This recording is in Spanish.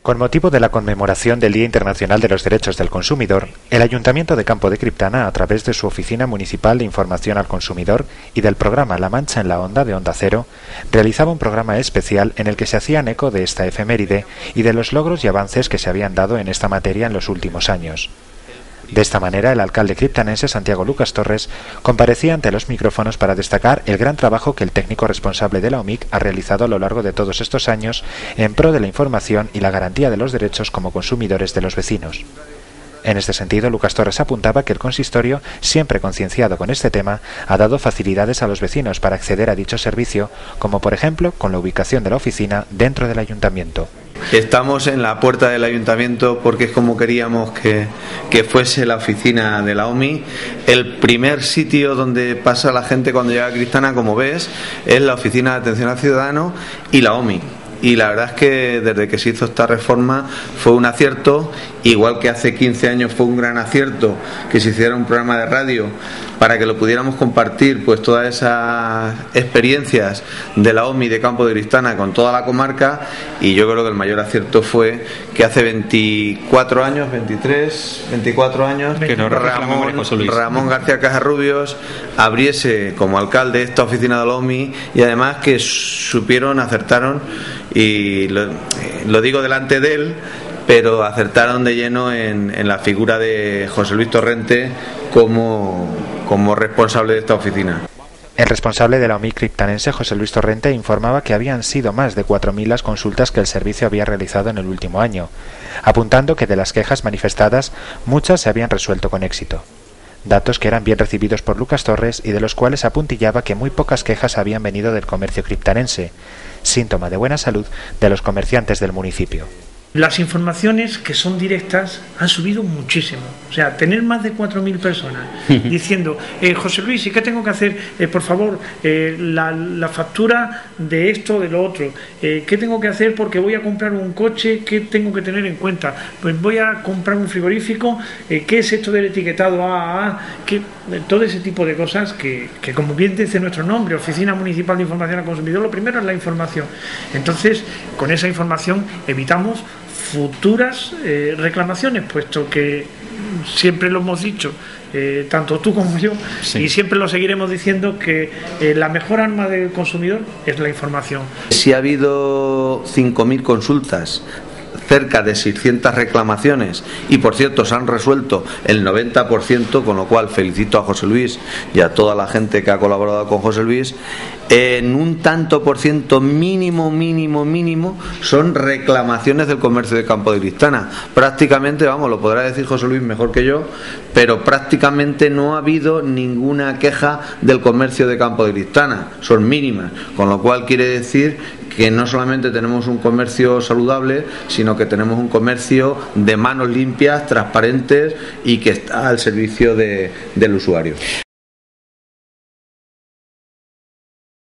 Con motivo de la conmemoración del Día Internacional de los Derechos del Consumidor, el Ayuntamiento de Campo de Criptana, a través de su Oficina Municipal de Información al Consumidor y del programa La Mancha en la Onda de Onda Cero, realizaba un programa especial en el que se hacían eco de esta efeméride y de los logros y avances que se habían dado en esta materia en los últimos años. De esta manera, el alcalde criptanense Santiago Lucas Torres comparecía ante los micrófonos para destacar el gran trabajo que el técnico responsable de la OMIC ha realizado a lo largo de todos estos años en pro de la información y la garantía de los derechos como consumidores de los vecinos. En este sentido, Lucas Torres apuntaba que el consistorio, siempre concienciado con este tema, ha dado facilidades a los vecinos para acceder a dicho servicio, como por ejemplo con la ubicación de la oficina dentro del ayuntamiento. Estamos en la puerta del ayuntamiento porque es como queríamos que fuese la oficina de la OMI. El primer sitio donde pasa la gente cuando llega a Criptana, como ves, es la oficina de atención al ciudadano y la OMI. Y la verdad es que desde que se hizo esta reforma fue un acierto, igual que hace 15 años fue un gran acierto que se hiciera un programa de radio para que lo pudiéramos compartir, pues todas esas experiencias de la OMI de Campo de Criptana con toda la comarca. Y yo creo que el mayor acierto fue que hace 24 años, que Ramón García Casarrubios abriese como alcalde esta oficina de la OMI, y además que supieron, acertaron, y lo digo delante de él, pero acertaron de lleno en la figura de José Luis Torrente como responsable de esta oficina. El responsable de la OMI criptanense, José Luis Torrente, informaba que habían sido más de 4.000 las consultas que el servicio había realizado en el último año, apuntando que de las quejas manifestadas, muchas se habían resuelto con éxito. Datos que eran bien recibidos por Lucas Torres y de los cuales apuntillaba que muy pocas quejas habían venido del comercio criptanense, síntoma de buena salud de los comerciantes del municipio. Las informaciones que son directas han subido muchísimo. O sea, tener más de 4.000 personas diciendo, José Luis, ¿y qué tengo que hacer? Por favor, la factura de esto o de lo otro. ¿Qué tengo que hacer porque voy a comprar un coche? ¿Qué tengo que tener en cuenta? Pues voy a comprar un frigorífico. ¿Qué es esto del etiquetado AAA? Todo ese tipo de cosas que, como bien dice nuestro nombre, Oficina Municipal de Información al Consumidor, lo primero es la información. Entonces, con esa información evitamos futuras reclamaciones, puesto que siempre lo hemos dicho, tanto tú como yo, sí, y siempre lo seguiremos diciendo, que la mejor arma del consumidor es la información. Si ha habido 5.000 consultas, cerca de 600 reclamaciones, y por cierto se han resuelto el 90%, con lo cual felicito a José Luis y a toda la gente que ha colaborado con José Luis. En un tanto por ciento mínimo son reclamaciones del comercio de Campo de Criptana. Prácticamente, vamos, lo podrá decir José Luis mejor que yo, pero prácticamente no ha habido ninguna queja del comercio de Campo de Criptana, son mínimas, con lo cual quiere decir que no solamente tenemos un comercio saludable, sino que tenemos un comercio de manos limpias, transparentes y que está al servicio del usuario.